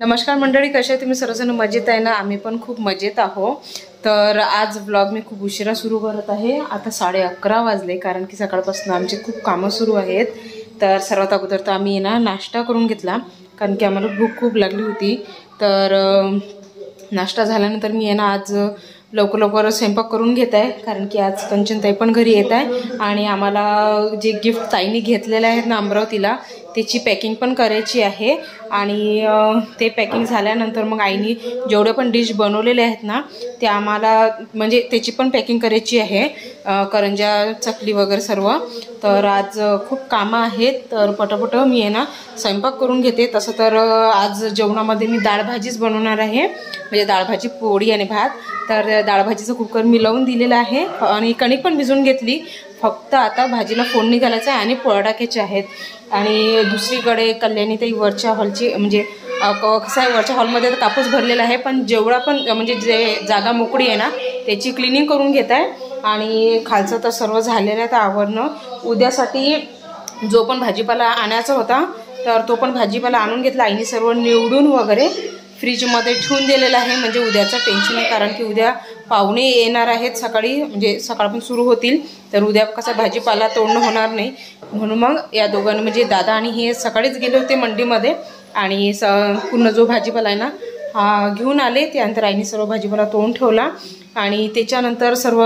नमस्कार मंडळी, कशा तुम्ही सर्वजण मजेत आहे ना? आम्ही पण खूप मजेत आहोत. तर आज व्लॉग मी खूप उशिरा सुरू करत आहे. आता 11:30 वाजले, कारण की सकाळपासून आमचे खूप कामं सुरू आहेत. तर सर्वात अगोदर तर आम्ही ना नाश्ता करून घेतला, कारण की आम्हाला भूक खूप लागली होती. तर नाश्ता झाल्यानंतर मी ना आज लवकर स्वयंपाक करून घेत आहे, कारण की आज कंचनताई पण घरी येत आहे आणि आम्हाला जे गिफ्ट ताईने घेतलेले आहेत ना अमरावतीला, त्याची पॅकिंग पण करायची आहे. आणि ते पॅकिंग झाल्यानंतर मग आईने जेवढे पण डिश बनवलेले आहेत ना ते आम्हाला म्हणजे त्याची पण पॅकिंग करायची आहे, करंजा चकली वगैरे सर्व. तर आज खूप कामं आहेत, तर पटापट मी ना स्वयंपाक करून घेते. तसं तर आज जेवणामध्ये मी डाळ भाजीच बनवणार आहे, म्हणजे डाळ भाजी पोळी आणि भात. तर डाळ भाजीचं कुकर मी लावून दिलेलं आहे आणि कणिक पण भिजवून घेतली. फक्त आता भाजीला फोडणी घालायचं आहे आणि पोळ्या टाकायचे आहेत. आणि दुसरीकडे कल्याणी ताई वरच्या हॉलची म्हणजे कसं आहे, वरच्या हॉलमध्ये तर कापूस भरलेला आहे, पण जेवढा पण म्हणजे जे जागा मोकळी आहे ना त्याची क्लिनिंग करून घेत आहे. आणि खालचं तर सर्व झालेलं आहे. तर आवरणं उद्यासाठी जो पण भाजीपाला आणायचा होता तर तो पण भाजीपाला आणून घेतला. आईने सर्व निवडून वगैरे फ्रीजमध्ये ठेवून दिलेलं आहे, म्हणजे उद्याचं टेन्शन आहे. कारण की उद्या पाहुणे येणार आहेत सकाळी, म्हणजे सकाळपासून सुरू होतील. तर उद्या कसं भाजीपाला तोडणं होणार नाही, म्हणून मग या दोघांनी म्हणजे दादा आणि हे सकाळीच गेले होते मंडीमध्ये आणि पूर्ण जो भाजीपाला आहे ना हा घेऊन आले. त्यानंतर आईने सर्व भाजीपाला तोडून ठेवला. आणि त्याच्यानंतर सर्व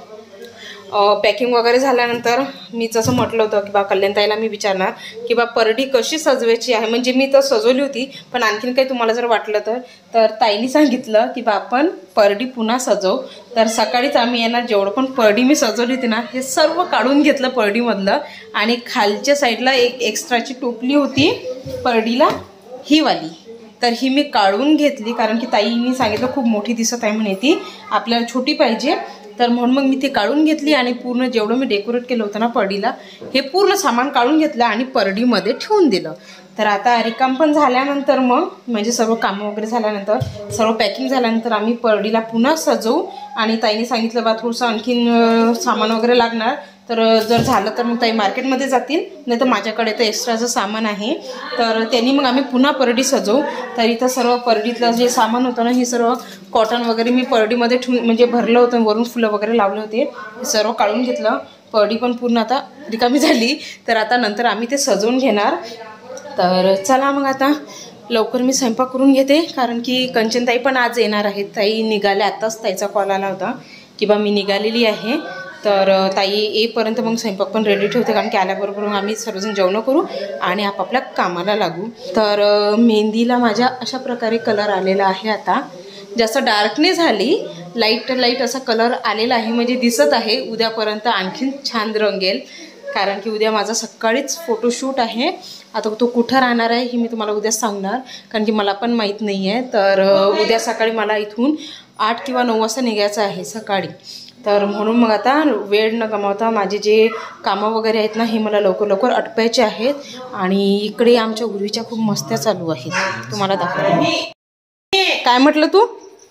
पॅकिंग वगैरे झाल्यानंतर मी जसं म्हटलं होतं की बा कल्याणताईला मी विचारणार की बा परडी कशी सजवायची आहे. म्हणजे मी तर सजवली होती, पण आणखीन काही तुम्हाला जर वाटलं तर ताईने सांगितलं की बा आपण परडी पुन्हा सजव. तर सकाळीच आम्ही येणार जेवढं पण परडी मी सजवली होती ना हे सर्व काढून घेतलं परडीमधलं. आणि खालच्या साईडला एक एक्स्ट्राची टोपली होती परडीला, ही वाली, तर ही मी काढून घेतली. कारण की ताईंनी सांगितलं खूप मोठी दिसत आहे म्हणे, ती आपल्याला छोटी पाहिजे. तर म्हणून मग मी ती काढून घेतली आणि पूर्ण जेवढं मी डेकोरेट केलं होतं ना परडीला हे पूर्ण सामान काढून घेतलं आणि परडीमध्ये ठेवून दिलं. तर आता रिकाम पण झाल्यानंतर मग म्हणजे सर्व कामं वगैरे झाल्यानंतर सर्व पॅकिंग झाल्यानंतर आम्ही परडीला पुन्हा सजवू. आणि ताईने सांगितलं बा थोडंसं आणखीन सामान वगैरे लागणार, तर जर झालं तर मग ताई मार्केटमध्ये जातील, नाही तर माझ्याकडे तर एक्स्ट्राचं सामान आहे. तर त्यांनी मग आम्ही पुन्हा परडी सजवू. तर इथं सर्व परडीतलं जे सामान होतं ना हे सर्व कॉटन वगैरे मी परडीमध्ये ठेवून म्हणजे भरलं होतं, वरून फुलं वगैरे लावले होते, हे सर्व काढून घेतलं. परडी पण पूर्ण आता रिकामी झाली. तर आता नंतर आम्ही ते सजवून घेणार. तर चला मग आता लवकर मी स्वयंपाक करून घेते, कारण की कंचनताई पण आज येणार आहेत. ताई निघाल्या, आत्ताच ताईचा कॉल आला होता की बा मी निघालेली आहे. तर ताई येईपर्यंत मग स्वयंपाक पण रेडी ठेवते, कारण की आल्याबरोबर आम्ही सर्वजण जेवण करू आणि आपापल्या कामाला लागू. तर मेहंदीला माझ्या अशा प्रकारे कलर आलेला आहे. आता जास्त डार्क नाही झाली, लाईट असा कलर आलेला आहे, म्हणजे दिसत आहे उद्यापर्यंत आणखीन छान रंगेल. कारण की उद्या माझा सकाळीच फोटोशूट आहे. आता तो कुठं राहणार आहे हे मी तुम्हाला उद्या सांगणार, कारण की मला पण माहीत नाही आहे. तर उद्या सकाळी मला इथून 8 किंवा 9 वाजता निघायचं आहे सकाळी. तर म्हणून मग आता वेळ न गमावता माझे जे कामं वगैरे आहेत ना हे मला लवकर आटपायचे आहेत. आणि इकडे आमच्या उर्वीच्या खूप मस्त्या चालू आहेत, तुम्हाला दाखवते. काय म्हटलं तू?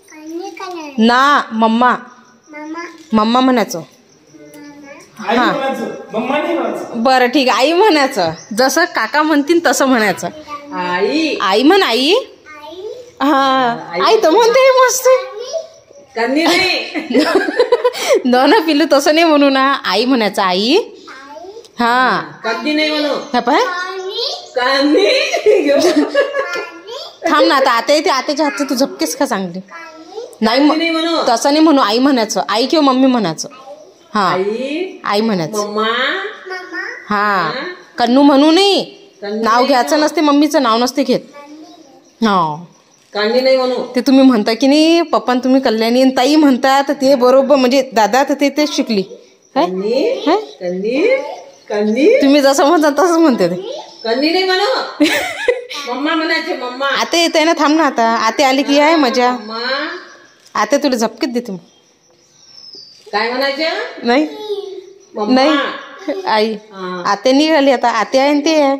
ना मम्मा मम्मा म्हणायचं. हां बरं ठीक आहे, आई म्हणायचं, जसं काका म्हणतील तसं म्हणायचं. आई म्हण, आई. हां आई तर म्हणते मस्त. ना पिलू तसं नाही म्हणू ना, आई म्हणायचं, आई. हा पाय थांब ना, आता आता येते, आत्याच्या हातचे तू झपकेस का चांगली. नाही तसं नाही म्हणू, आई म्हणायचं, आई किंवा मम्मी म्हणायचं. हा आई म्हणायचं. हा कन्नू म्हणू नये, नाव घ्यायचं नसते, मम्मीचं नाव नसते घेत. हा कांडी नाही म्हणू, ते तुम्ही म्हणता की नाही पप्पा तुम्ही कल्याणी आणि ताई म्हणतात ते बरोबर, म्हणजे दादा तर तेच शिकली. तुम्ही जसं म्हणता तसंच म्हणते ते. कांडी नाही म्हणू, मम्मा म्हणायचे. मम्मा आता येत आहे ना, थांब ना, आता आते आली की आहे मजा. आता तुला झपकेत देते. मग काय म्हणायचे? नाही नाही आई आते निघाली, आता आते आहे ते आहे.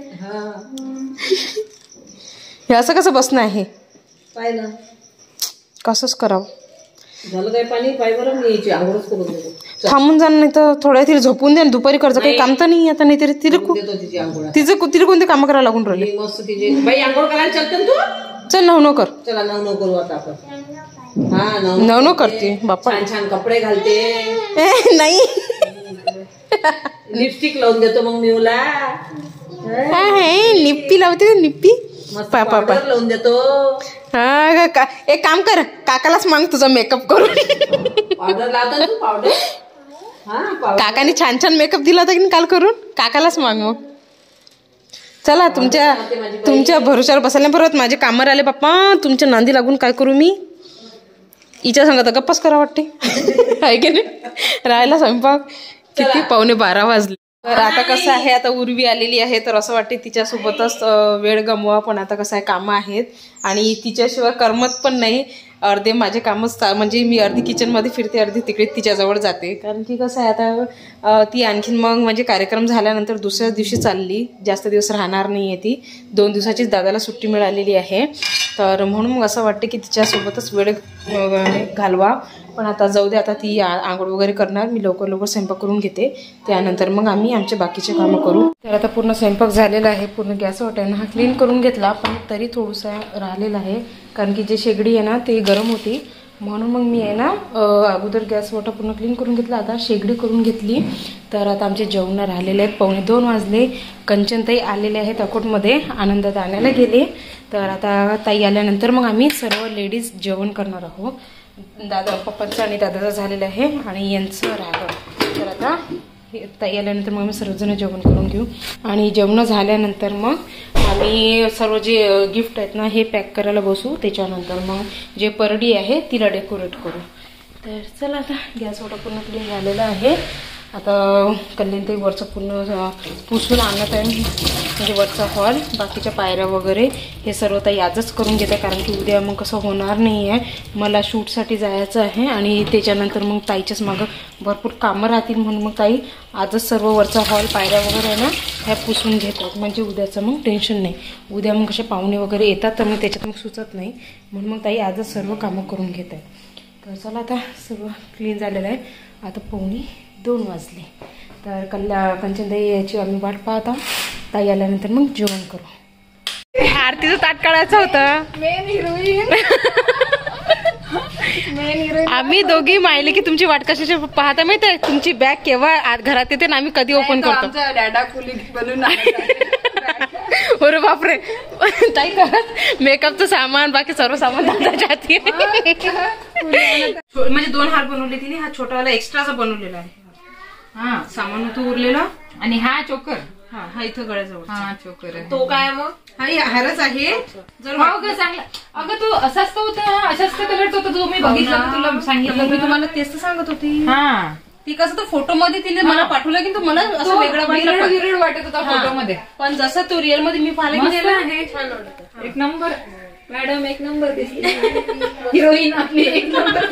हे असं कसं बसणं आहे, पाहिलं कसंच करावं. झालं काय पाणी पाय बरं, मी यायची आंघोळच करून देतो. थांबून जा, नाही तर थोड्या तिला झोपून द्या. दुपारी कर्ज काही काम तर नाही आता, नाही तरी तिला कोणते कामं करायला लागून राहिले. मस्त तिची बाई आंघोळ करायला चलते तू. चल 9 कर. चला 9 करू आता आपण. हा 9 करते बाप्पा. छान छान कपडे घालते. नाही लिपस्टिक लावून देतो मग मी उला. निप्पी लावते निप्पी. पावडर लावून देतो. हा एक काम कर, काकालाच माग तुझा मेकअप करून. पावडर लावता तू पावडर. हा काकाने छान छान मेकअप दिला होता की काल करून. काकालाच माग मग. चला तुमच्या भरोशावर बसायला परत माझे कामं आले बाप्पा. तुमच्या नांदी लागून काय करू मी. हिच्या सांगत गप्पाच करा वाटते आहे की नाही. राहायला स्वयंपाक किती 11:15 वाजले. तर आता कसं आहे, आता उर्वी आलेली आहे तर असं वाटते तिच्यासोबतच वेळ गमवा. पण आता कसं आहे, कामं आहेत आणि तिच्याशिवाय करमत पण नाही. अर्धे माझे कामच म्हणजे मी अर्धी किचनमध्ये फिरते, अर्धी तिकडे तिच्याजवळ जाते. कारण की कसं आहे आता ती आणखीन मग म्हणजे कार्यक्रम झाल्यानंतर दुसऱ्याच दिवशी चालली. जास्त दिवस राहणार नाही आहे ती. 2 दिवसाचीच दादाला सुट्टी मिळालेली आहे. तर म्हणून मग असं वाटते की तिच्यासोबतच वेळ घालवा. पण आता जाऊ दे, आता ती आंघोळ वगैरे करणार. मी लवकर लवकर स्वयंपाक करून घेते. त्यानंतर मग आम्ही आमचे बाकीचे कामं करू. तर आता पूर्ण स्वयंपाक झालेला आहे. पूर्ण गॅस वाटायला हा क्लीन करून घेतला, पण तरी थोडंसं राहिलेलं आहे. कारण की जे शेगडी आहे ना ते गरम होती, म्हणून मग मी आहे ना अगोदर गॅस वाटा पूर्ण क्लीन करून घेतला. आता शेगडी करून घेतली. तर आता आमचे जेवण राहिलेले आहेत. 2:45 वाजले. कंचनताई आलेले आहेत अकोटमध्ये, आनंदात आणायला गेले. तर आता ताई आल्यानंतर मग आम्ही सर्व लेडीज जेवण करणार आहोत. दादा पप्पांचं आणि दादाचं झालेलं आहे आणि यांचं राहिलं. तर आता ताई आल्यानंतर मग आम्ही सर्वजण जेवण करून घेऊ. आणि जेवण झाल्यानंतर मग आम्ही सर्व जे गिफ्ट आहेत ना हे पॅक करायला बसू. त्याच्यानंतर मग जे परडी आहे तिला डेकोरेट करू. तर चला आता गॅस ओटा पूर्ण क्लीन झालेला आहे. आता कल्याणताई वरचं पूर्ण पुसून आणत आहे, म्हणजे वरचा हॉल, बाकीच्या पायऱ्या वगैरे हे सर्व ताई आजच करून घेते. कारण की उद्या मग कसं होणार नाही आहे, मला शूटसाठी जायचं आहे आणि त्याच्यानंतर मग ताईच्याच मागं भरपूर कामं राहतील. म्हणून मग ताई आजच सर्व वरचा हॉल पायऱ्या वगैरे आहे ना ह्या पुसून घेतात, म्हणजे उद्याचं मग टेन्शन नाही. उद्या मग कसे पाहुणे वगैरे येतात तर मग त्याच्यात मग सुचत नाही. म्हणून मग ताई आजच सर्व कामं करून घेत आहे. तर चला आता सर्व क्लीन झालेलं आहे. आता 2:45 वाजले. तर कंचनताई याची आम्ही वाट पाहता. ताई आल्यानंतर मग जेवण करू. आरतीचं ताट काढायचं होतं. मेन हिरोईन आम्ही दोघी माहिले की तुमची वाट कशाची पाहता माहिती आहे. तुमची बॅग केव्हा घरात येते ना आम्ही कधी ओपन करतो. डॅडा कुली बनून अरे बापरे. ताई करत मेकअपचं सामान बाकी सर्व सामान दादाच्या हाती. म्हणजे 2 हार बनवले तिने. हा छोटावाला एक्स्ट्राचा बनवलेला आहे. हा सामान होतं उरलेला. आणि हा चोकर. हा इथं गळ्याजवळ हा चोकर आहे. तो काय मग हा हारच आहे. जर चांगला अगं तो असाच तो होता, अशाच कलरचा होता जो मी बघितला तुला सांगितलं. मी तुम्हाला तेच तर सांगत होती. हा ती कसं तो फोटो मध्ये तिने मला पाठवला की तो मला असं वेगळा विरळ वाटत होता फोटो मध्ये. पण जसं तो रिअल मध्ये मी पाहायला गेलेला आहे. छान वाटत. एक नंबर मॅडम, एक नंबर दिसली. हिरोईन आपली एक नंबर.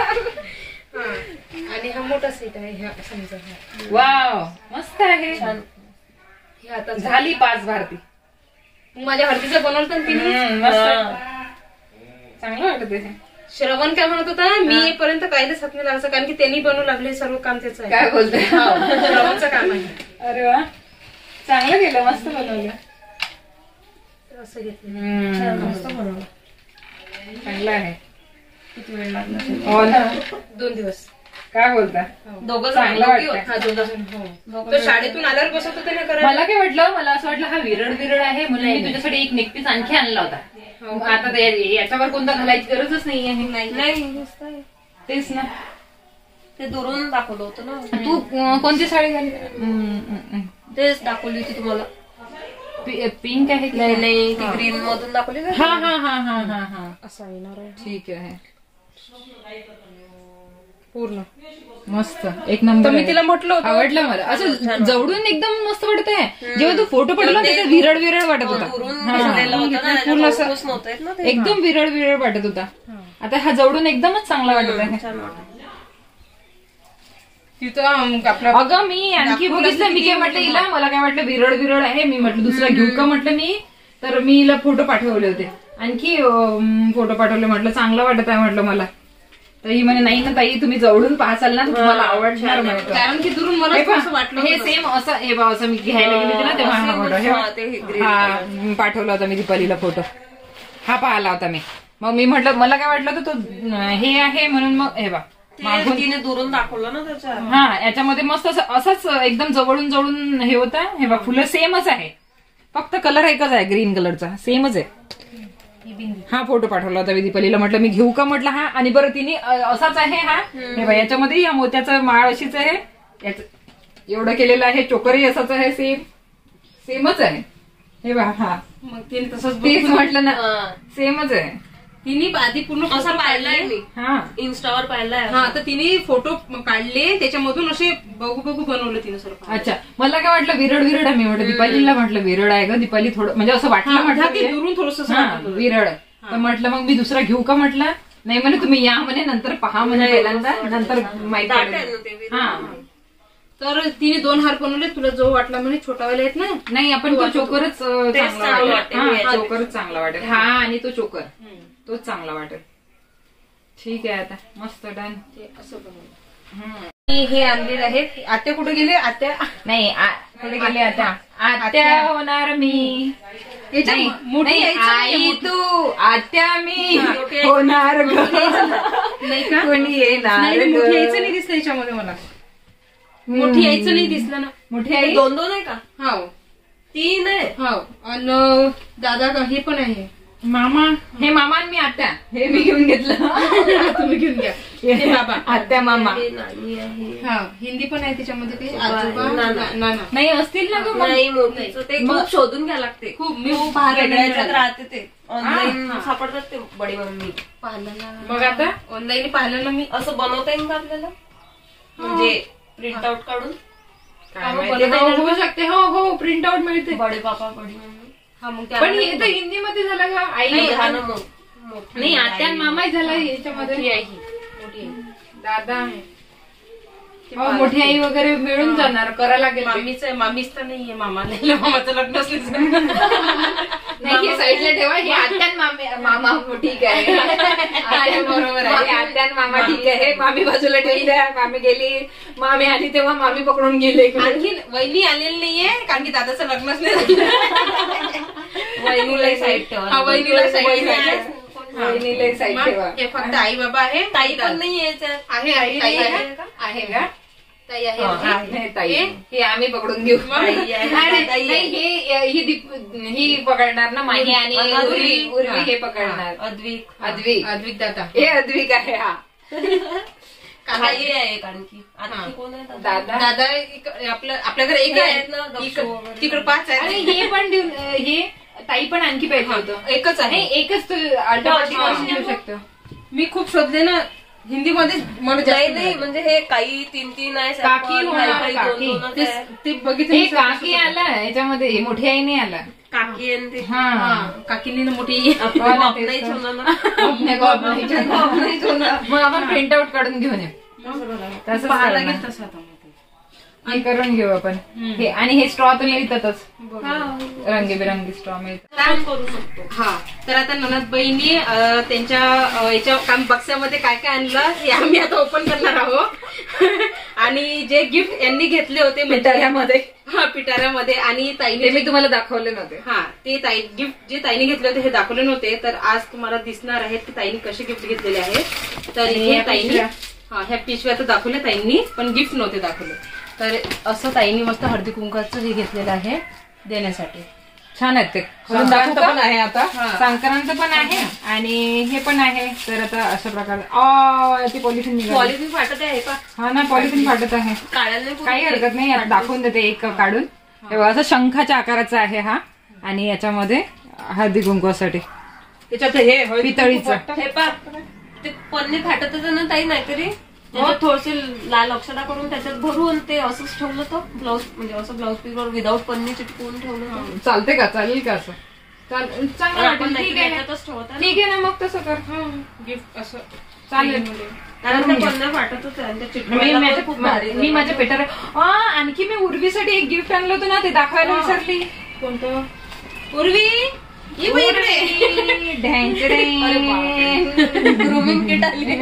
आणि हा मोठा सेट आहे. ह्या समजा वाव मस्त आहे. छान. हे आता झाली 5 भारती. माझ्या हळदीचं बनवलं तर तिने चांगलं वाटत आहे. श्रवण काय म्हणत होता, मी येईपर्यंत कायदेच हात नाही लागायचं कारण की त्यांनी बनवू लागले सर्व काम त्याचं आहे. काय बोलतोय. श्रवणचं काम आहे. अरे वा चांगलं केलं, मस्त बनवलं. असं घेतलं मस्त बनवलं. चांगलं आहे. किती वेळ लागला. 2 दिवस. काय बोलता. दोघं चांगलं वाटतं. शाळेतून आल्यावर बसवतो त्याने करायला. मला काय वाटलं, मला असं वाटलं हा विरळ आहे म्हणून मी तुझ्यासाठी एक नेकपीस आणखी आणला होता. आता याच्यावर कोणता घालायची गरजच नाही आहे. नाही तेच ना, ते दुरून दाखवलं होतं ना. तू कोणती साडी घाली. तेच दाखवली होती तुम्हाला. पिंक आहे. नाही ती ग्रीन मधून दाखवली. हा हा हा हा हा हा असं येणार आहे. ठीक आहे. पूर्ण मस्त एक नंबर. मी तिला म्हटलं होतं आवडलं मला. असं जवळून एकदम मस्त वाटत आहे. जेव्हा तू फोटो पडला त्याच्यात विरळ वाटत होता. पूर्ण असं एकदम विरळ वाटत होता. आता हा जवळून एकदमच चांगला वाटत आहे. तिथं आपलं अगं मी आणखी बघितलं. मी काय म्हटलं हिला, मला काय वाटलं विरळ आहे. मी म्हटलं दुसरा घेऊ का म्हटलं मी. तर मी हिला फोटो पाठवले होते. आणखी फोटो पाठवले. म्हटलं चांगलं वाटत आहे म्हटलं मला. तर ही म्हणे नाही ना ताई तुम्ही जवळून पाहसाल ना तुम्हाला आवडणार. कारण की दुरून मला असं वाटलं हे सेम असं हे बा असं मी घ्यायला गेले होते ना तेव्हा हा फोटो पाठवला होता मी दीपालीला फोटो. हा पाहिला होता मी. मग मी म्हटलं मला काय वाटलं तर तो हे आहे म्हणून मग हे बा मागून तिने दुरून दाखवलं ना त्याच्या. हा याच्यामध्ये मस्त असंच एकदम जवळून जवळून हे होतं. हे बा फुलं सेमच आहे, फक्त कलर एकच आहे, ग्रीन कलरचा सेमच आहे. हा फोटो पाठवला होता दीपालीला. म्हटलं मी घेऊ का म्हटलं हा. आणि बरं तिने असाच आहे हा. हे बा याच्यामध्ये या मोत्याचं माळ अशीच आहे, एवढं केलेलं आहे. चोकरही असाच आहे, सेमच आहे. हे बा हा मग तिने तसंच तेच म्हटलं ना, सेमच आहे. तिने आधी पूर्ण असा पाहिलाय मी, हा इन्स्टावर पाहिलाय. हा तर तिने फोटो काढले, त्याच्यामधून असे बघू बघू बनवलं तिने सर्व. अच्छा, मला काय वाटलं विरड आहे. मी म्हटलं दीपालीला म्हटलं विरड आहे का दीपाली, थोडं म्हणजे असं वाटलं म्हटलं ते दुरून थोडस विरड. तर म्हटलं मग मी दुसरा घेऊ का म्हटलं. नाही म्हणे तुम्ही या म्हणे, नंतर पहा म्हणे पहिल्यांदा, नंतर माहिती पडेल. हा तर तिने 2 हार बनवले. तुला जो वाटला म्हणे छोटावाले आहेत ना. नाही आपण तो चोकरच चांगला वाटेल. वाटेल. चोकरच चांगला वाटेल. हा आणि तो चोकर तोच चांगला वाटेल. ठीक आहे आता मस्त डन. असं बनवलं. हे आणलेले आहेत. आत्या कुठे गेले? आत्या नाही कुठे गेले आता? आत्या होणार मी. याच्यात मोठी नाही, यायचं नाहीये, आई मोठी. तू आत्या मी होणार ग. नाही का? कोणी येणार नाही, ग. मोठी यायचं नाही दिसलं याच्यामध्ये मला. मोठी यायचं नाही दिसलं ना. मोठी आई 2 आहे का? हो 3 आहे. हो. आणि दादा हे पण आहे. मामा. हे मामा आणि मी आत्या. हे मी घेऊन घेतलं. तुम्ही घेऊन घ्या. हे बाबा. आत्या मामा. हे नानी आहे. हा हिंदी पण आहे त्याच्यामध्ये. ते आजोबा नाना. नाना. नाही असतील ना ग मग. नाही मोठीचं ते खूप शोधून घ्यायला लागते. खूप मी वेगळ्या ह्याच्यात राहते ते. ऑनलाईन सापडतात ते बडी मम्मी. पाहिलं ना. मग आता ऑनलाईन पाहिलं ना मी. असं बनवता येईल का आपल्याला, म्हणजे प्रिंट आउट काढून? काय माहिती. हो, होऊ शकते. हो हो प्रिंट आउट मिळते. बडे पापा बडी मम्मी. हा मग पण हे तर हिंदी मध्ये झालं का आई. नाही आत्या आणि मामाही झाला याच्यामध्ये. मोठी आहे. दादा हो, मोठी आई वगैरे मिळून जाणार. करायला लागेल ते. मामीच तर नाहीये. मामा नाही, मामाचं लग्न असलेच नाही हे साईडला ठेवा. हे आत्या आणि मामा ठीक आहे. बरोबर आहे. आत्या आणि मामा ठीक आहे. मामी बाजूला ठेवली द्या. मामी गेली, मामी आली तेव्हा मामी पकडून गेले. आणखी वहिनी आलेली नाहीये, कारण की दादाचं लग्नच नाही झालं. वहिनीला साईड ठेवा. हा, वहिनीला साईड वहिनीला साईड ठेवा. हे फक्त आई बाबा आहे. ताई पण नाही यायच्यात. आहे ताई आहे. आहे का ताई आहे. हे ताई. हे आम्ही पकडून घेऊ. ही पकडणार ना माही आणि उर्वी हे पकडणार. अद्विक दादा. हे अद्विक आहे. हा काही आहे कारण की आणखी कोण आहे दादा. दादा आपल्याकडे एक आहे ना, तिकडे 5 आणि आहे. हे पण हे ताई पण आणखी पाहिजे होतं. एकच आहे. एकच तू अल्टरनेटिव्ह करून घेऊ शकतो. मी खूप शोधले ना हिंदी मध्ये. मला नाही म्हणजे हे काही 3 आहे. काकी होणार, काही काकी. 2 ते बघितलं. हे काकी आला याच्यामध्ये. हे मोठी आई नाही आला. काकी आणि ते हा काकींनी ना मोठी. नाही ठेवणार ना. मग आपण प्रिंट आउट काढून घेऊन येऊ. तसंच पाहायला करणार. गेलं तसं आता मग. हे करून घेऊ आपण. हे आणि हे स्ट्रॉ तर मिळतातच. रंगीबेरंगी स्ट्रॉ मिळतात. काम करू शकतो. हा तर आता ननद बहिणी त्यांच्या याच्या काम बक्सामध्ये काय काय आणलं हे आम्ही आता ओपन करणार आहोत. आणि जे गिफ्ट यांनी घेतले होते पिटाऱ्यामध्ये. हा पिटाऱ्यामध्ये. आणि ताईने ते मी तुम्हाला दाखवले नव्हते. हा ते गिफ्ट जे ताईने घेतले होते हे दाखवले नव्हते. तर आज तुम्हाला दिसणार आहेत की ताईने कसे गिफ्ट घेतलेले आहेत. तर हे ताईने ह्या पिशव्या तर दाखवल्या ताईंनी, पण गिफ्ट नव्हते दाखवले. तर असं ताईंनी मस्त हळदी कुंकाचं हे घेतलेलं आहे देण्यासाठी. छान आहेत ते. संक्रांत पण आहे आता. संक्रांत पण आहे आणि हे पण आहे. तर आता अशा प्रकारे ती पॉलिथिन निघाली. पॉलिथिन फाटत आहे का? हा ना पॉलिथिन फाटत आहे. काढायला काही हरकत नाही. आता दाखवून देते एक काढून. असं शंखाच्या आकाराचा आहे हा. आणि याच्यामध्ये हळदी कुंकवासाठी त्याच्यात हे पितळीचं. हे पा ते पन्नी फाटतच आहे ना ताई. नाहीतरी त्याच्यात थोडेसे लाल अक्षरा करून त्याच्यात भरून ते असंच ठेवलं तर ब्लाऊज म्हणजे असं ब्लाऊज पीसवर विदाऊट पन्नी चिटकवून ठेवलं चालते का? चालेल का असं? चांगलं वाटेल. ठीक आहे. त्याच्यातच ठेवत ठीक आहे ना मग तसं कर. गिफ्ट असं चालेल. कारण त्या पन्न्या फाटतच आहे आणि त्या चिटकवायला पण खूप भारी मी माझ्या पेटर आणखी मी उर्वीसाठी एक गिफ्ट आणलं होतं ना ते दाखवायला विसरली. कोणतं? उर्वी ये बाई इकडे. ग्रूमिंग किट आली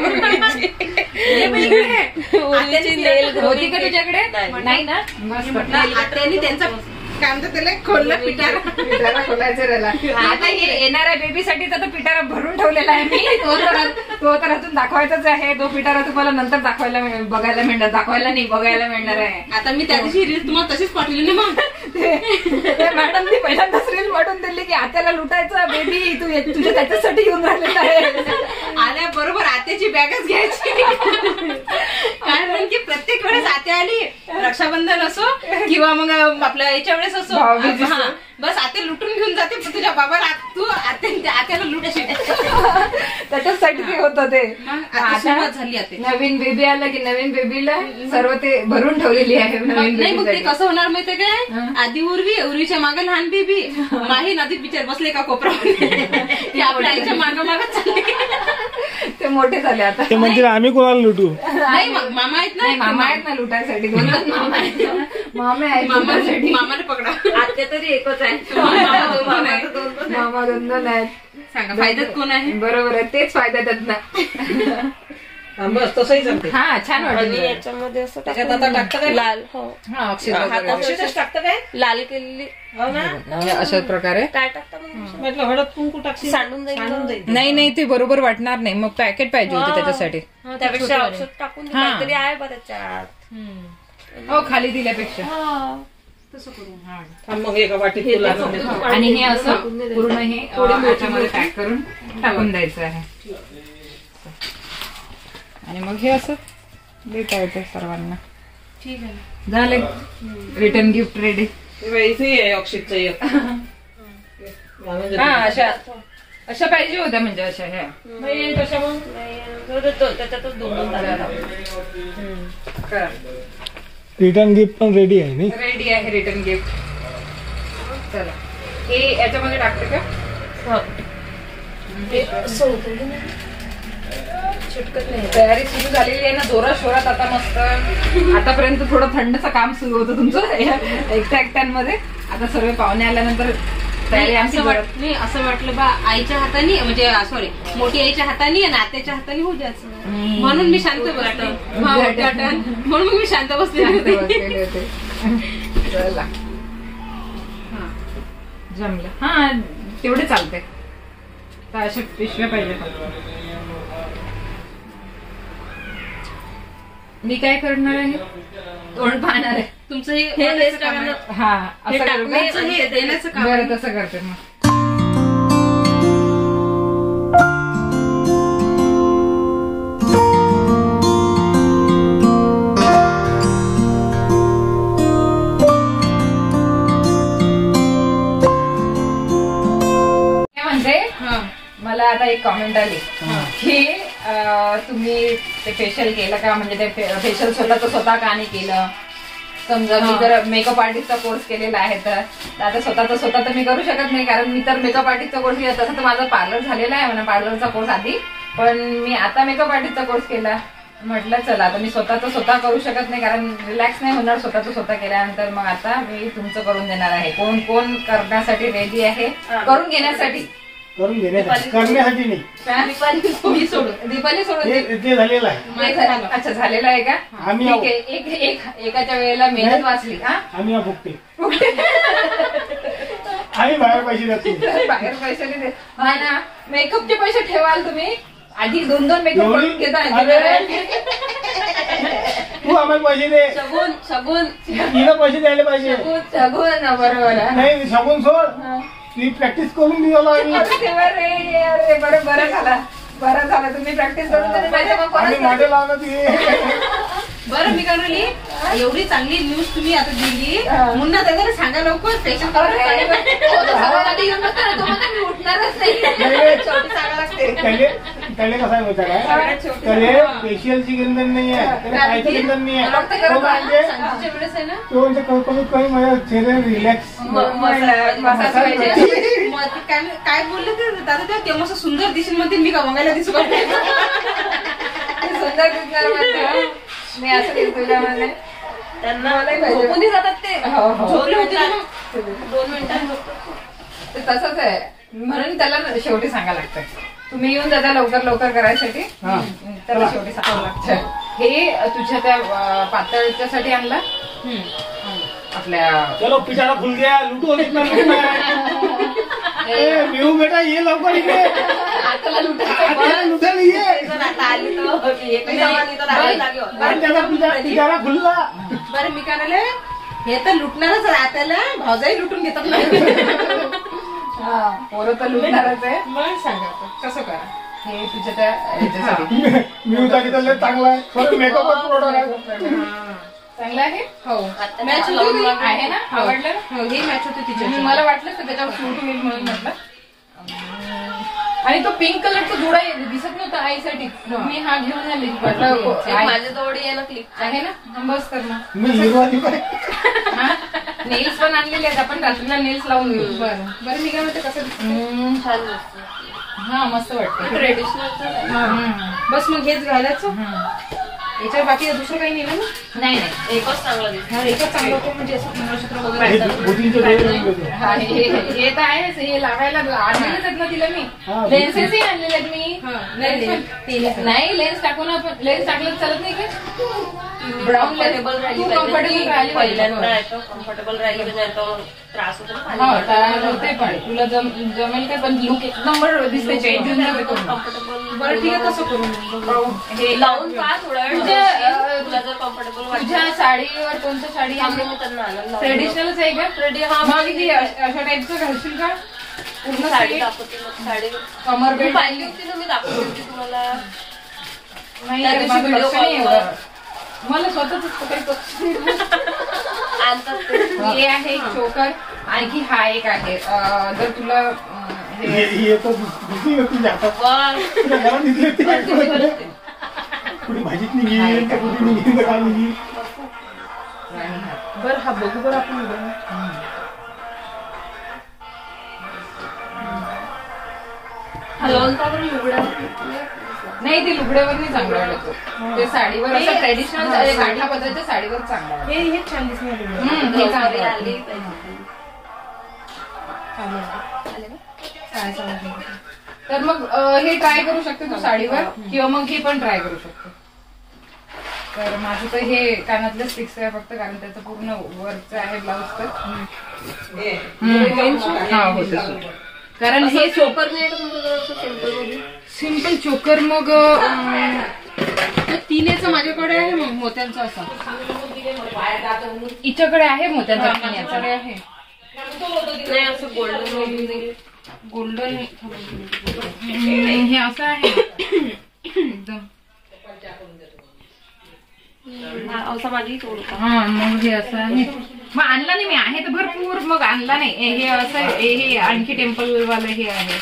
होती का तुझ्याकडे? नाही ना. आत्यानी त्यांचा काय म्हणतात त्याला खोलला पिटारा खोलायचं राहिला. आता हे येणाऱ्या बेबीसाठी तर पिटारा भरून ठेवलेला आहे मी. तो तर अजून दाखवायचाच आहे. तो पिटारा तुम्हाला नंतर बघायला मिळणार आहे. आता मी त्या दिवशी रील तुम्हाला तशीच पाठवली ना मग. मॅडमनी पहिल्यांदाच रील पाठवून दिली की आत्याला लुटायचं बेबी तू तुझ्या त्याच्यासाठी येऊन राहिलेला आहे. आल्या बरोबर आत्याची बॅगच घ्यायची. कारण की प्रत्येक वेळेस आत्या आली रक्षाबंधन असो किंवा मग आपल्या याच्या वेळेस असो बस आत्या लुटून घेऊन जाते. तुझ्या बाबाला तू आत्याला लुटायची त्याच्यासाठी ते होतं ते. सुरुवात झाली आता. नवीन बेबी आलं की नवीन बेबीला सर्व ते भरून ठेवलेली आहे. नाही मग ते कसं होणार माहितीये काय आधी उर्वीच्या मागे लहान बेबी माही नदीत बिचार बसले का कोपऱ्यामध्ये आपल्या आईच्या मागं मागच चालले. ते मोठे झाले आता. ते म्हणजे आम्ही कोणाला लुटू. नाही मग मामा आहेत ना. मामा आहेत ना लुटायसाठी. मामा आहेत मामाने पकडा. आत्या तरी एकच आहे. मामा दोन आहेत. सांगा फायद्यात कोण आहे. बरोबर आहे तेच फायदा त्यातनं. बस तसंही चालते. हा छान आणि वाटलं. याच्यामध्ये असं त्याच्यात आता टाकतं काय लाल हो हा अक्षरच टाकतं काय लाल केलेली हो ना. अशा प्रकारे काय टाकता मग म्हटलं हळद कुंकू टाकशील सांडून जाईल. नाही ते बरोबर वाटणार नाही. मग पॅकेट पाहिजे होते त्याच्यासाठी. त्यापेक्षा औषध टाकून दे, काहीतरी आहे बा त्याच्यात. हो खाली दिल्यापेक्षा. मग एका वाटीत तुला आणि हे असं पूर्ण हे याच्यामध्ये पॅक करून टाकून द्यायचं आहे. आणि मग हे असं देता येते सर्वांना. ठीक आहे झाले रिटर्न गिफ्ट रेडी. इथे आहे अक्षितचं एक. हा अशा पाहिजे होत्या म्हणजे अशा ह्या नाही तशा मग त्याच्यातच दोन रिटर्न गिफ्ट पण रेडी आहे नाही. रेडी आहे रिटर्न गिफ्ट. चला हे याच्यामध्ये टाकते का. तयारी सुरू झालेली आहे ना जोरात शोरात. आता मस्त आतापर्यंत थोडं थंडचं काम सुरू होतं तुमचं एकट्यांमध्ये. आता सर्व पाहुणे आल्यानंतर तयारी आमची नाही असं वाटलं बा आईच्या हाताने म्हणजे सॉरी मोठी आईच्या हाताने आणि आत्याच्या हाताने होऊ द्यायचं म्हणून मी शांत बसते. म्हणून मी शांत बसलेले होते. चला जमलं. हा तेवढे चालते. तर अशा पिशव्या पाहिजे. मी काय करणार आहे तोंड पाहणार आहे. तुमचं हे हा असं देण्याचं काम. बरं तसं करते मग. मला आता एक कॉमेंट आली की तुम्ही ते फेशियल केलं का म्हणजे ते फेशियल स्वतः का नाही केलं. समजा मी जर मेकअप आर्टिस्टचा कोर्स केलेला आहे तर आता स्वतः तर मी करू शकत नाही कारण मी तर मेकअप आर्टिस्टचा कोर्स केला. तसं तर माझा पार्लर झालेला आहे म्हणा पार्लरचा कोर्स आधी. पण मी आता मेकअप आर्टिस्टचा कोर्स केला. म्हटलं चला आता मी स्वतः करू शकत नाही कारण रिलॅक्स नाही होणार स्वतः केल्यानंतर. मग आता मी तुमचं करून देणार आहे. कोण कोण करण्यासाठी रेडी आहे करून घेण्यासाठी. करून घेण्यासाठी करण्यासाठी नाही. मी सोडून दीपाली सोडून ते झालेलं आहे. अच्छा झालेलं आहे का. आम्ही एकाच्या वेळेला मेहनत वाचली. आम्ही फुकटे आम्ही बाहेर पैसे देतो. बाहेर पैसे नाही देत. हा ना मेकअपचे पैसे ठेवाल तुम्ही आधी 2 मेकअप करून घेता. तू आम्हाला पैसे दे. शगून तिला पैसे द्यायला पाहिजे. सगळं बरोबर आहे. नाही शगून सोड ती प्रॅक्टिस करून दिला आम्ही. बरं झालं तुम्ही प्रॅक्टिस करून मॉडेल लावलं ती. बरं मी काय एवढी चांगली न्यूज तुम्ही आता दिली. मुन्ना दादाला सांगा लवकर स्पेशल उठणारच नाही. त्याला कसं आहे माहिती काय त्याला फेशियलची गंधन नाही आहे कायची गंधन नाही आहे. तो म्हणजे कमीत कमी माझ्या चेहऱ्यावर रिलॅक्स काय बोलले ते दादा त्या केव्हा सुंदर दिसेल मध्ये मी का बघायला दिसू सुंदर दिसणार. मी असं तुझ्यामध्ये त्यांना झोपूनही जातात ते. झोपले होते ना 2 मिनिटांत. तसंच आहे म्हणून त्याला शेवटी सांगायला लागतं. तुम्ही येऊन दादा लवकर करायसाठी त्याला शेवटी सांगावं लागतं. हे तुझ्या त्या पातळच्यासाठी आणलं आपल्या चलो पिठाला खुल गया, लुटो कितना लुटना है. मेहू बेटा ये लवकर इकडे. हाताला हाताला लुटायला ये. जर आता आली तर एकही जमानी तर आली जागी होत. आणि त्याचा पिठाला खुलला. बरं मी काय म्हणले, हे तर लुटणारच राहताला, भावजाई लुटून घेतात ना. पोरं तर लुटणारच आहे. मग सांगा कसं करा हे तुझ्या त्या ह्याच्यासाठी. मेहूचा किती लय चांगला आहे. खरं मेकअपच प्रोडक्ट आहे. चांगलं आहे. हो आता मॅच त्याला होती लावून आहे ना, आवडलं ना? हो हे मॅच होती तिच्या. मला वाटलं तर त्याच्यावर सूट होईल म्हणून म्हटलं. आणि तो पिंक कलरचा जुडा दिसत नव्हता आईसाठी. मी हा घेऊन आले. माझ्या जवळ आहे ना क्लिप आहे ना, बस कर ना. मी हिरवाली पाय. नेल्स पण आणलेले आहेत, आपण रात्रीला नेल्स लावून घेऊ. बरं बरं मी काय म्हणते कसं दिसतं? छान दिसतं. हा मस्त वाटतं. ट्रेडिशनल बस मग हेच घालायचं. याच्यावर बाकी दुसरं काही नाही ना. नाही नाही एकच चांगलं दिसतं. हा एकच चांगलं होतं म्हणजे असं मंगळसूत्र वगैरे हे घालतात. बुटीचं डोळे रंग होते. हा, हे तर आहेच. हे लावायला आणलेलेच आहेत ना तिला मी. हा, लेन्सेसही आणलेले आहेत मी. हा, नाही नाही लेन्स टाकून आपण लेन्स टाकलं तर चालत नाही का? ब्राऊन कम्फर्टेबल राहिली कम्फर्टेबल राहिली पहिल्यांदा येतो कम्फर्टेबल राहिली म्हणजे तो त्रास होतो ना. हो तर होते पण तुला जमेल काय, पण लुक एक नंबर दिसते. चेंज होऊन जाते पूर्ण. कम्फर्टेबल बरं ठीक आहे कसं करून हे लावून पहा थोडा वेळ. तुला जर कम्फर्टेबल तुझ्या साडीवर कोणतं साडी आहे? मी त्यांना आनंद ट्रेडिशनलच आहे का? रेडी हा मग ही अशा टाईपचं घालशील का? पूर्ण साडी दाखवते मग साडी कमर मी बेल्ट पाहिली होती ना, मी दाखवली होती तुम्हाला. नाही त्या दिवशी माझं व्हिडिओ लक्ष नाही कॉलवर. एवढं. मला स्वतःच काही आणतात ते. हे आहे एक चोकर. आणखी हा एक आहे. जर तुला हे तर दुसरी व्यक्ती जातात. वा. तुला घरात दिसली होती काय कुठे? कुठे भाजीत निघेल तर कुठे निघेल तर काय निघेल. बरं हा बघू बरं आपण उद्या. हलवून लुगड्या नाही ते लुगड्यावर नाही चांगलं वाटत. ते साडीवर असं ट्रेडिशनल काठा पदराच्या साडीवर चांगलं वाटतं. हे छान दिसणार. हे चांगलं आली वाटतं. तर मग हे ट्राय करू शकते तू साडीवर, किंवा मग हे पण ट्राय करू शकते. तर माझं तर हे कानातलं स्टिक्स आहे फक्त, कारण त्याचं पूर्ण वर्कचं आहे ब्लाऊज. तर हा होतं. कारण हे चोकर नाही का तुमच्याकडे सिम्पल मध्ये? सिंपल चोकर मग तिनेचं माझ्याकडे आहे मग मोत्यांचा असा. हिच्याकडे आहे मोत्यांचा पिण्याचा. आहे नाही असं गोल्डन गोल्डन. हे असं आहे एकदम. असं माझी थोडं. हा मग हे असं आहे. मग आणला नाही मी, आहे तर भरपूर. मग आणला नाही हे असं. हे आणखी टेम्पल वालं हे आहे.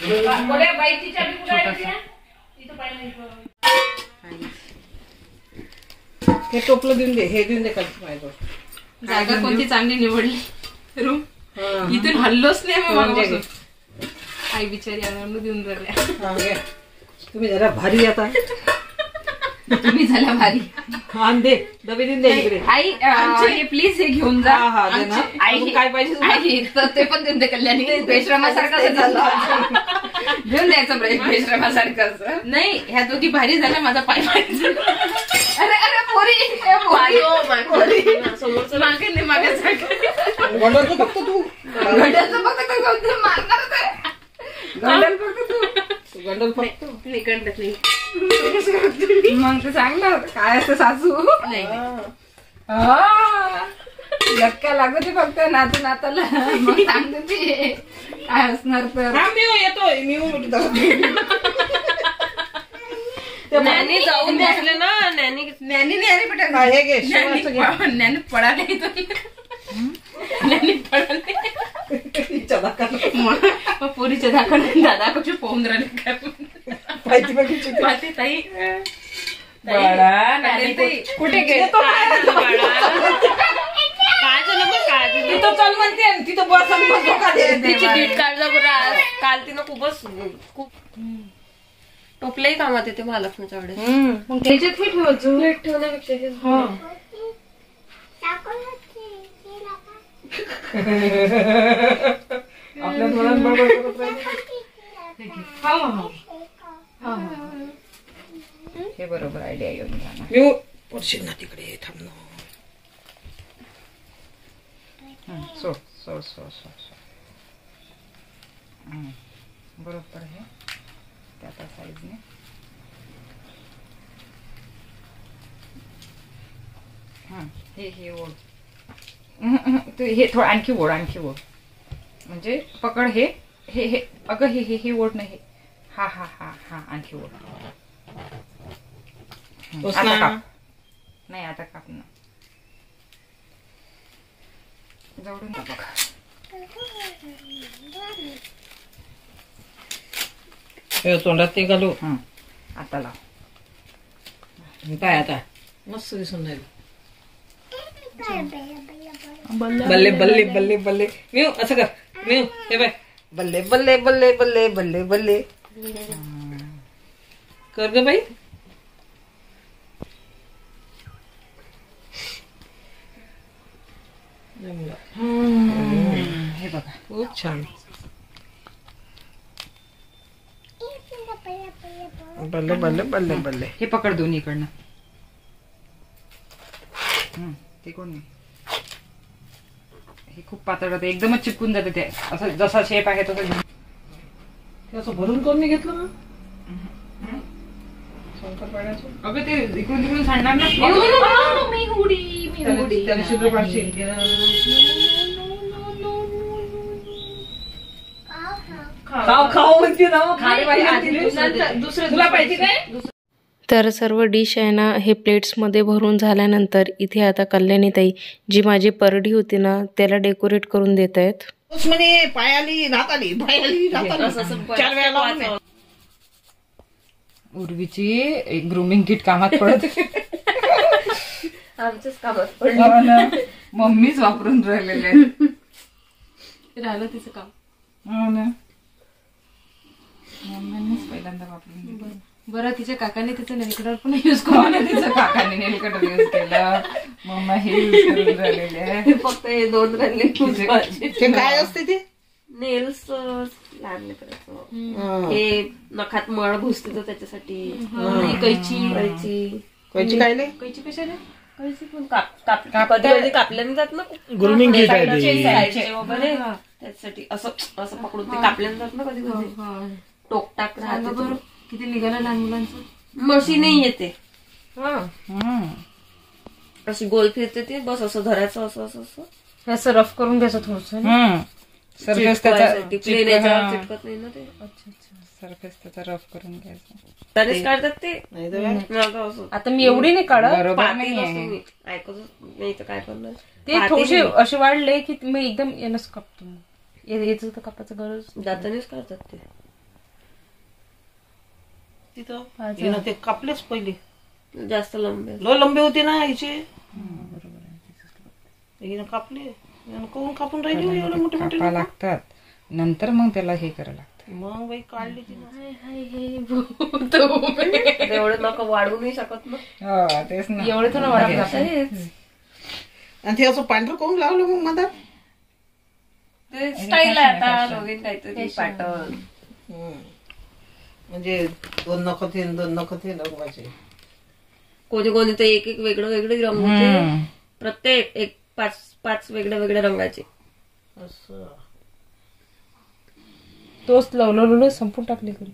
हे टोपलं देऊन दे. हे देऊन दे. जागा कोणती चांगली निवडली रूम. इथून हल्लोच नाही मग मागपासून. आई बिचारी आणून देऊन राहिल्या. तुम्ही जरा भारी आता. तुम्ही झाल्या भारी. आण दे डबे देऊन दे इकडे. आई हे प्लीज हे घेऊन जा. हा हा दे ना. आई काय पाहिजे तुला? आई तर ते पण देऊन दे. कल्याणी बेश्रमासारखं झालं. घेऊन द्यायचं बेश्रमासारखं. नाही ह्या दोघी भारी झाल्या. माझा पाय मागे अरे अरे पोरी मागे नाही मागे वंडरचं फक्त तू. गंडलचं फक्त मारणार गंडल फक्त तू. वंडर फक्त. मग ते सांगणार काय असतं सासू. धक्का लागते फक्त नातू नाताला. मग सांगते ते काय असणार तर. हा मी येतोय. मी नॅनी जाऊन बसले ना. नॅनी ज्ञानी नाही आली बेटा. हे घे शेवटचं घे. ज्ञानी पळाले इथून. ज्ञानी पळाले. तिच्या दाखल. मग पोरीच्या दाखवून दादा कशी पोहून राहिले काय पाहिजे बघितली. माहिती ताई. बाळा नानी कुठे गेली. तिथं चल म्हणते तिथं बस आणि मग धोका दे. तिची डीट काढला बरं आज. काल तिनं खूप टोपल्याही कामात येते महालक्ष्मीच्या वेळेस. मग त्याच्यात हे ठेवायचं. प्लेट ठेवण्यापेक्षा हे आपल्या मनात बरोबर करत राहिली. हे बरोबर आयडिया घेऊन जाणार. मी पडशील ना तिकडे. थांब ना. सोड सोड सोड सोड सोड. बरोबर आहे त्या साईजने. हे ओढ. हे थोडं आणखी ओढ म्हणजे पकड. हे हे हे अगं हे ओढ नाही. हा हा हा हा आणखी ओढ. आता काप. नाही आता काप ना. जवळून बघ. तोंडात ते घालू. आता लाव. काय आता मस्त दिसून राहील. बल्ले बल्ले बल्ले बल्ले मिळू असं कर. मिळू हे बाय बल्ले बल्ले बल्ले बल्ले बल्ले बल्ले कर ग बाई. हे बघा खूप छान. बल्ले बल्ले बल्ले बल्ले. हे पकड दोन्हीकडनं. ते कोण नाही. हे खूप पातळ होते एकदमच चिपकून जाते ते. असं जसा शेप आहे तसं ते असं भरून कोण नाही घेतलं ना शंकरपाळ्याचं. अगं ते इकडून तिकडून सांडणार ना. त्याला शिद्र पाडशी. खाऊ खाऊ म्हणते ना दुसरं तुला पाहिजे काय. तर सर्व डिश आहे ना हे प्लेट्समध्ये भरून झाल्यानंतर इथे आता कल्याणीताई जी माझी परडी होती ना त्याला डेकोरेट करून देत आहेत. म्हणे पायाली रात आली पायाली रात आली 4 वेळा लावून. उर्वीची ग्रूमिंग किट कामात पडत. आमच्याच कामात पडलं. मम्मीच वापरून राहिलेले. राहिलं तिचं काम. हो ना मम्मीच पहिल्यांदा वापरून. बरं तिच्या काकाने तिचं नेलकटर पण युज करून. तिचं काकाने नेलकटर यूज केलं. मम्मा हे यूज करून राहिलेले आहे. फक्त हे 2 राहिले. ते काय असते ते नेल्स लहान लेकराचं. हे नखात मळ घुसते तर त्याच्यासाठी. कैची कोणची काय नाही. कैची कशाने. कैची पण कधी कापल्याने जात ना. ग्रूमिंग किट आहे साईडचे वगैरे त्याच्यासाठी असं असं पकडून ते कापल्याने जात ना कधी कधी. टोकटाक राहते. किती निघालं लहान मुलांचं. मशीनही येते. अशी गोल फिरते ती. बस असं धरायचं असं असं असं असं रफ करून घ्यायचं थोडस. सरफेस त्याचा चिटकत नाही ना ते. सरफेस त्याचा रफ करून घ्यायचा. त्यानेच काढतात ते. आता मी एवढी नाही काढत. बरोबर नाही. ऐकत नाही तर काय करणार. ते थोडेसे असे वाढले की मी एकदम यानंच कापतो. याचं तर कापायचं गरज. दातानेच काढतात ते. तिथं ते कापलेच पहिले. जास्त लंबे लो लंबे होते ना हिचे. कापले कोण कापून राहिले एवढे मोठे मोठे लागतात. नंतर मग त्याला हे करायला लागतं. मग बाई काढली एवढे नका वाढवू नाही शकत ना. तेच ना. एवढे तर वाढत. आणि ते असं पांढरं कोण लावलं मग मधात. ते स्टाईल आहे आता नवीन काहीतरी पॅटर्न. म्हणजे 2 नख थे 2 नख थे रंगाचे. कोणी कोणी तर एक एक वेगळं वेगळे रंग होते. प्रत्येक एक 5 वेगळ्या वेगळ्या रंगाचे. असं तोच लवलं संपून टाकले घरी.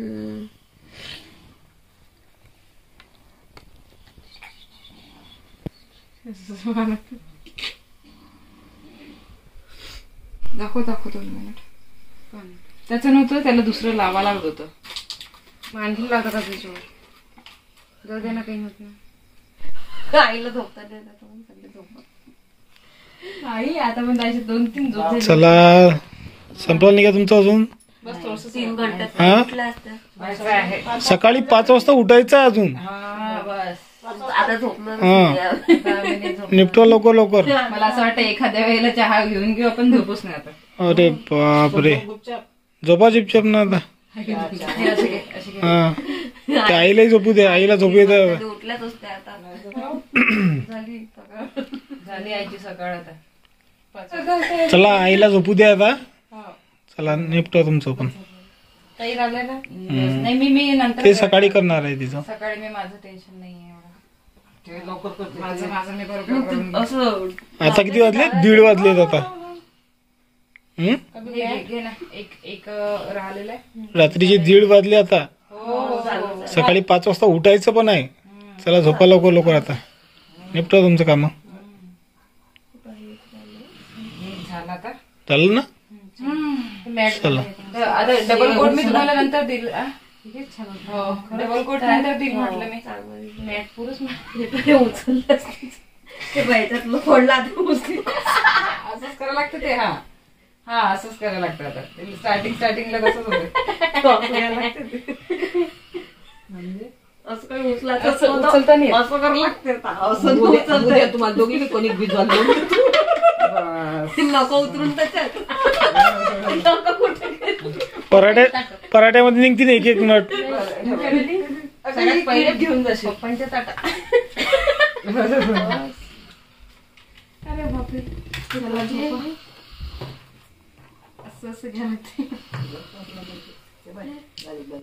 दाखव 2 मिनिट. त्याचं नव्हतं त्याला दुसरं लावा लागत होतं. आणखी लागतं का त्याच्यावर. जाऊ दे ना काही होत नाही. आईला झोपता नाही सगळे झोपत. आई आता पण त्याचे 2-3 झोप. चला संपलं नाही का तुमचं अजून. बस थोडस 3 घंट्यात उठल्या असत्या. सकाळी 5 वाजता उठायचं अजून. आता झोपणार. निपटवा लवकर लवकर. मला असं वाटतं एखाद्या वेळेला चहा घेऊन घेऊ आपण. झोपूच नाही आता. अरे बापरे झोपा चिपचप ना आता. हा त्या आईलाही झोपू दे. आईला झोपू येत. उठल्याच असते आता. झाली आईची सकाळ आता. चला आईला झोपू दे आता. चला निपटवा तुमचं पण. काही राहिलं ना. नाही मी नंतर ते सकाळी करणार आहे तिचं. सकाळी मी माझं टेन्शन नाही एवढं. माझं मी बरोबर करून असं आता किती वाजले? 1:30 वाजलेत आता. घे ना. एक राहिलेलं आहे. रात्रीचे 1:30 वाजले आता. सकाळी 5 वाजता उठायचं पण आहे. चला झोपा लवकर आता. निपटा तुमचं काम. झालं आता. चालेल ना? चला. आता डबल कोट मी तुम्हाला नंतर दिल. डबल कोट नंतर दिल म्हटलं मी. मॅट पुरच उचललं ते बायच्यातलं फोडला असंच करावं लागतं ते. हा असंच करायला लागतं आता. स्टार्टिंगला तसंच होतं. म्हणजे असं काही उचलायचं उचलता नाही येत. असं करावं लागतं. तुम्हाला दोघी मी कोणी भिजवायला नको उतरून त्याच्यात नको कुठे पराठ्यामध्ये निघते ना एक नट. सगळ्यात पहिले घेऊन जाशील पप्पांच्या ताटा. अरे बापरे असं घ्या.